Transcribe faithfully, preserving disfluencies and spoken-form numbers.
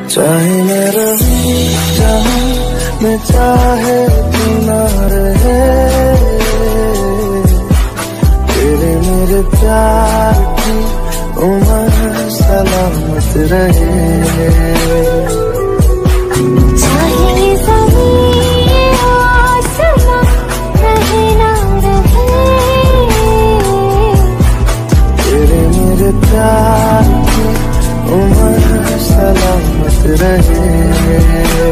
चाहे मैं रहूं जहां मैं चाहे तू ना रहे, तेरे मेरे प्यार की उम्र सलामत रहे। चाहे ज़मीन आसमां रहे ना रहे, तेरे मेरे प्यार की उम्र सलामत रहे।